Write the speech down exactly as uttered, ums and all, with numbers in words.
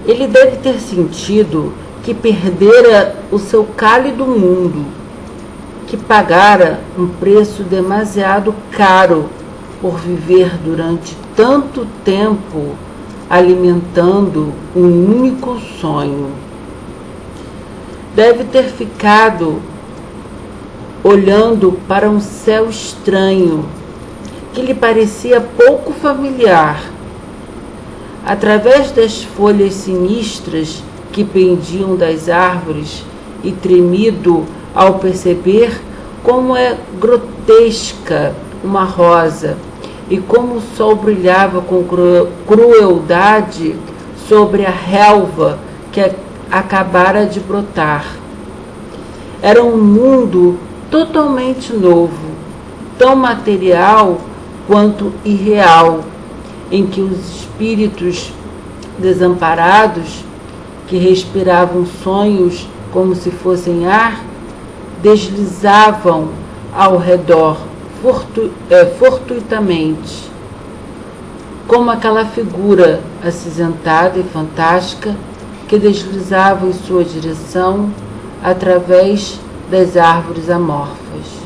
Ele deve ter sentido que perdera o seu cálido mundo, que pagara um preço demasiado caro por viver durante tanto tempo alimentando um único sonho. Deve ter ficado olhando para um céu estranho, que lhe parecia pouco familiar. Através das folhas sinistras que pendiam das árvores e tremido ao perceber como é grotesca uma rosa e como o sol brilhava com crueldade sobre a relva que acabara de brotar. Era um mundo totalmente novo, tão material quanto irreal, em que os espíritos desamparados, que respiravam sonhos como se fossem ar, deslizavam ao redor fortu é, fortuitamente, como aquela figura acinzentada e fantástica que deslizava em sua direção através das árvores amorfas.